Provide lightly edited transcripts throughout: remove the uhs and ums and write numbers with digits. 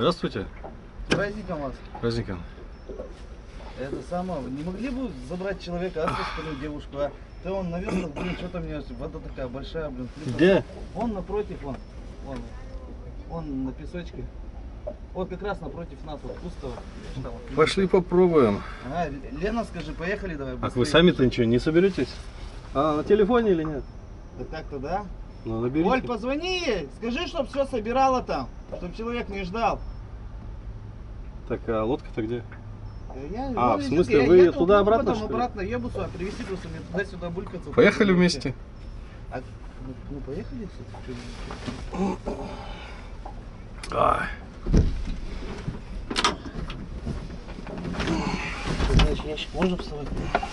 Здравствуйте. С праздником вас. Праздником. Это самое, вы не могли бы забрать человека, остальную девушку, а? Ты он навез, блин, что-то у меня вода такая большая, блин. Где? Он напротив, он на песочке. Вот как раз напротив нас, вот пустого. Пошли попробуем. А, Лена, скажи, поехали давай быстрее. А вы сами-то ничего не соберетесь? А на телефоне или нет? Да так-то да. Ну, наберите. Оль, позвони ей, скажи, чтоб все собирала там, чтоб человек не ждал. Так, а лодка-то где? В смысле, вы туда-обратно, потом что ли? обратно еду сюда, привезти просто мне туда-сюда булькаться. Поехали вместе. Ну поехали, кстати. Значит, ящик можно вставать?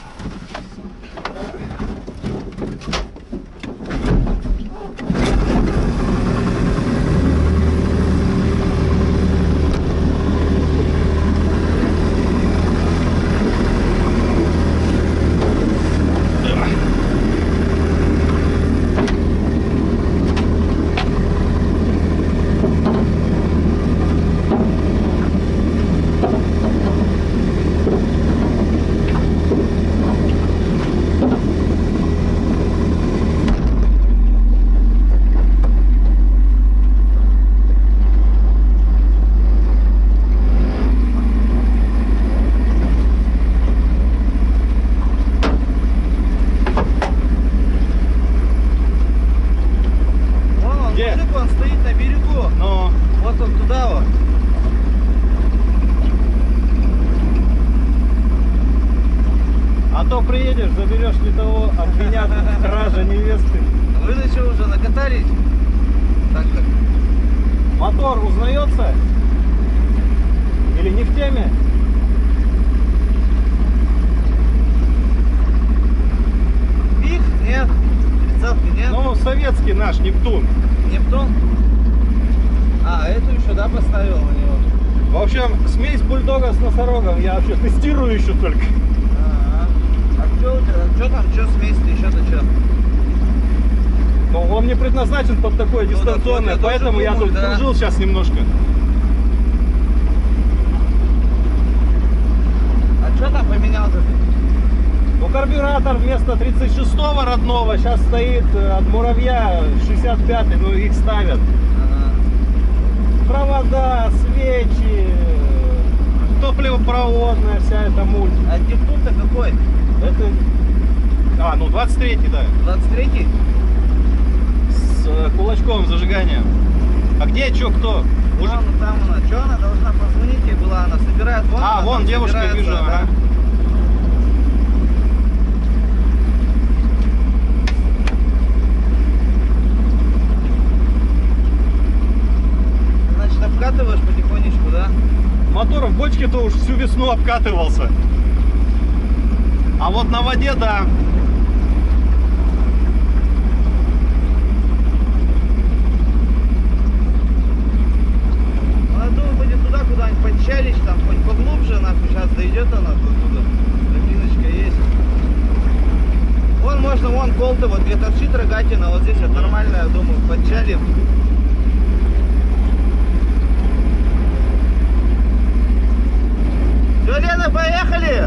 Он стоит на берегу. Но. Вот он туда вот. А то приедешь, заберешь не того, обвинят кража невесты. Вы на что уже накатались? Так как? Мотор узнается? Или не в теме? Пик? Нет. Тридцатки нет. Ну, советский наш, Нептун. Нептун? А, эту еще, да, поставил на него? В общем, смесь бульдога с носорогом я вообще тестирую еще только. А что у тебя? Что там, что смесь-то, еще-то что? Ну, он не предназначен под такое дистанционное, да, поэтому я тут кружил сейчас немножко. А что там поменял-то ты? Ну, карбюратор вместо 36-го родного сейчас стоит от Муравья 65-й, ну их ставят. Провода, свечи, топливопроводная вся эта муть. А Нептун-то какой? Это... А, ну 23-й, да. 23-й? С кулачком зажигания. А где, что, кто? Мужик? Вон там она. Что она должна позвонить ей была? Она собирает вон. А, вон девушка, вижу, да. ага. Значит, обкатываешь потихонечку, да? Мотор в бочке-то уж всю весну обкатывался. А вот на воде, да. Туда куда-нибудь подчалить, там хоть поглубже, нахуй, сейчас дойдет она туда, тропиночка есть. Вон можно, вон кол-то, вот где торчит рогатина, вот здесь вот нормально, я думаю, подчалим. Все, Лена, поехали!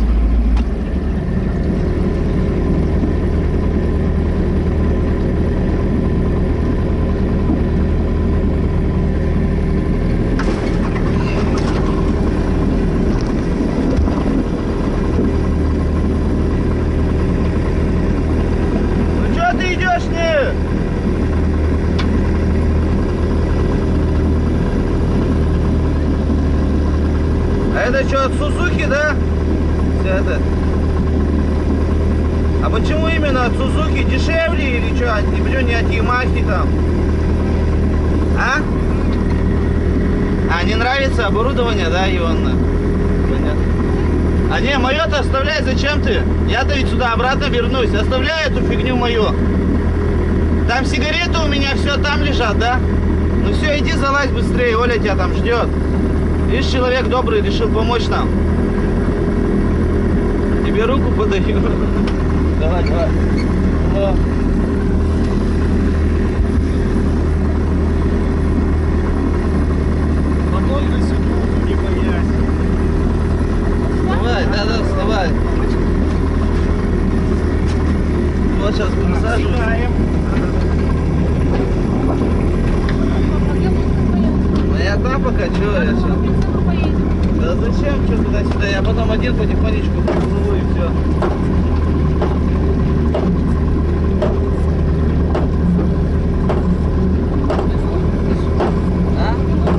Это что, от Сузуки, да? Это. А почему именно от Сузуки? Дешевле или что? Не от Ямахи там? А не нравится оборудование, да, Иванна? Понятно. А не, мое-то оставляй, зачем ты? Я-то ведь сюда обратно вернусь. Оставляй эту фигню мою. Там сигареты у меня все там лежат, да? Ну все, иди залазь быстрее, Оля тебя там ждет. Видишь, человек добрый решил помочь нам. Тебе руку подаю. Давай, давай. О. Мотор сейчас пересаживаюсь. Знаем. Ну я там пока, что я сейчас? Да зачем, что туда-сюда? Я потом один потихонечку приплыву и все. А?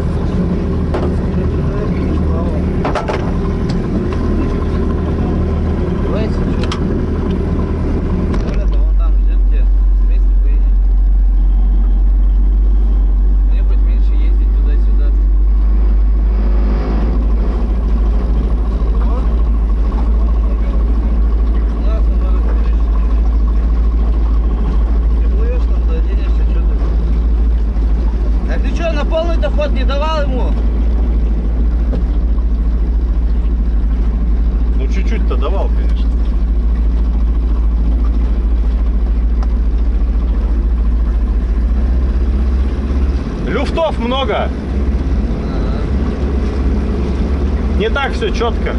Давайте, что? Оля-то вон там ждет тебя. Вместе поедем. Мне хоть меньше ездить туда-сюда. А ты что, на полный доход не давал ему? Ну чуть-чуть-то давал, конечно. Люфтов много. Не так все четко.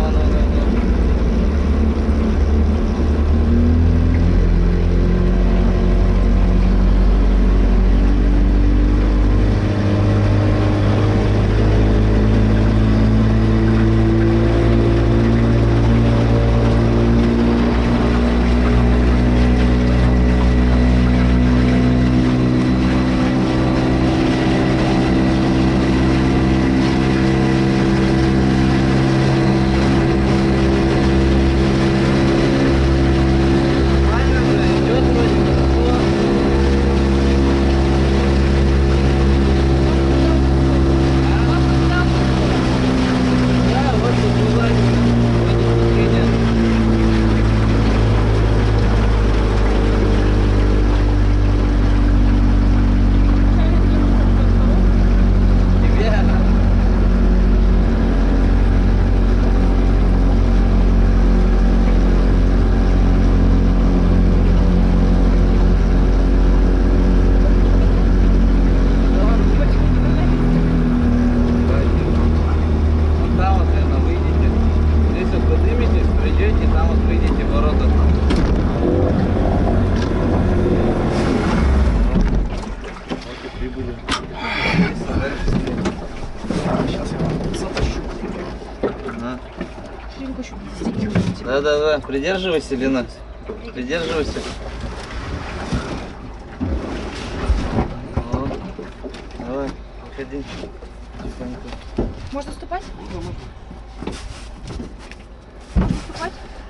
Да-да-да, придерживайся, Лена. Придерживайся. Вот. Давай, выходи. Тихонько. Можно ступать? Можно ступать?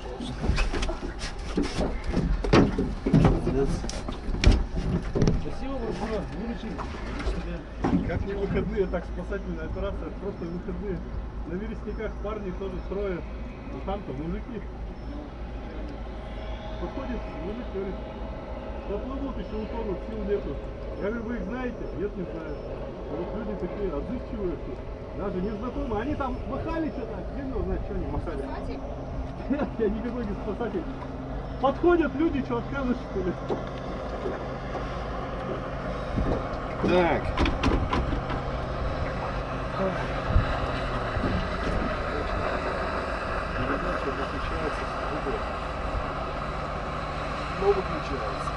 Молодец. Спасибо большое, выручили. Как не выходные, так спасательная операция, просто выходные. На вересниках парни тоже строят, но там-то мужики. Подходит мужик, говорит, поплывут, еще утонут, сил нету. Я говорю, вы их знаете? Нет, не знаю. А вот люди такие отзывчивые, даже незнакомые. Они там махали что-то, хрен его знает, что они махали. Нет, я никакой не спасатель. Подходят люди, что, откажешь, что ли? Так. Что выключается? Снова выключается.